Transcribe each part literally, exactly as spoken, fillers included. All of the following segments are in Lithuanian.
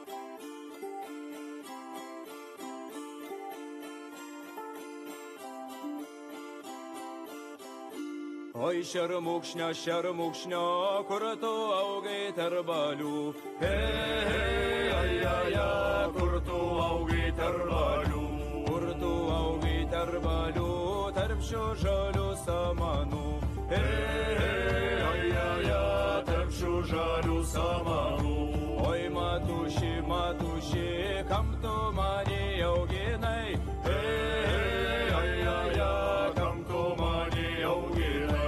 Ой, šermukšnia, šermukšnia, kur tu augai tarp balių. Hei, ai, ai, ai, kur tu augai tarp balių. Kur tu augai tarp balių, tarp šių žalių samanų. Hei, ai, ai, ai, tarp šių žalių samanų. Oi, matuši, matuši, kam tu mane auginai? Hei, ai, ai, ai, kam tu mane auginai?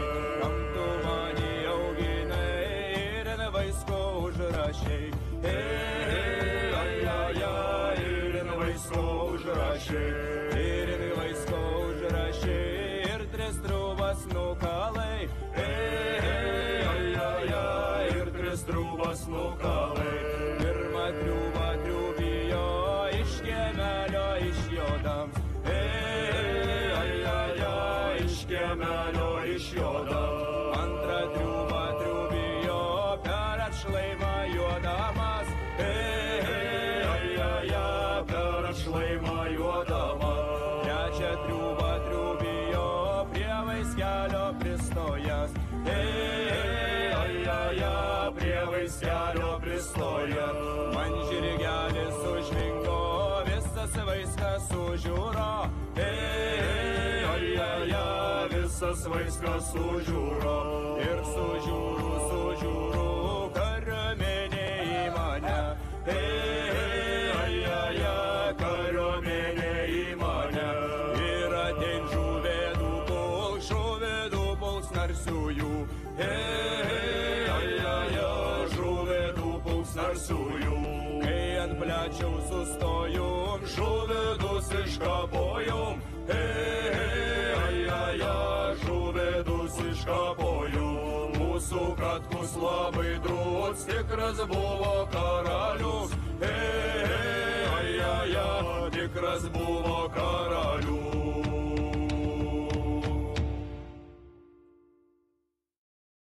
Užrašai, hei, ai, ai, ai, ir in vaisko užrašai, ir in vaisko užrašai, ir tris trūbas nukalai, hei, ai, ai, ai, ir tris trūbas nukalai. Pirmą triūbą triūbijo iš kiemelio iš jodams, hei, ai, ai, ai, iš kiemelio iš jodams. Antrą triūbą triūbijo per atšlaimą juodamas, hei, hei, ai, ai, ai, per atšlaimą juodamas. Trečią triūbą triūbijo prie vaiskelio pristojęs, hei, hei, ai, ai, ai, prie vaiskelio pristojęs. Man žirgelis užvingo, visas vaiskas sužiūro, hei, hei, ai, ai, ai, visas vaiskas sužiūro. Ir sužiūrų, sužiūrų, kariuomenė į mane, hei, hei, ai, ai, ai, kariuomenė į mane. Ir atein žuvėdų puls, žuvėdų puls narsiųjų, hei, hei, ai, ai, ai, žuvėdų puls narsiųjų. Kai ant plečiau sustojom, žuvėdus iškapojom, hei, hei, ai, ai, ai, žuvėdus iškapojom. Mūsų katkus labai drūts, tikras buvo karalius, hei, hei, ai, ai, ai, tikras buvo karalius.